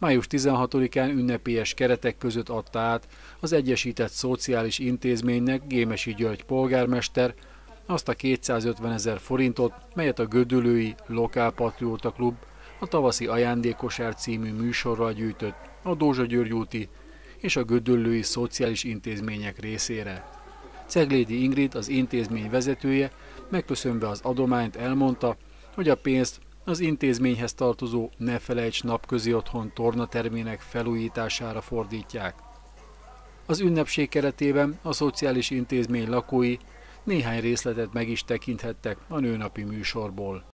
Május 16-án ünnepélyes keretek között adta át az Egyesített Szociális Intézménynek Gémesi György polgármester azt a 250 000 forintot, melyet a gödöllői Lokálpatrióta Klub a tavaszi ajándékosár című műsorral gyűjtött a Dózsa György úti és a gödöllői szociális intézmények részére. Ceglédi Ingrid, az intézmény vezetője, megköszönve az adományt elmondta, hogy a pénzt az intézményhez tartozó Ne Felejts napközi otthon tornatermének felújítására fordítják. Az ünnepség keretében a szociális intézmény lakói néhány részletet meg is tekinthettek a nőnapi műsorból.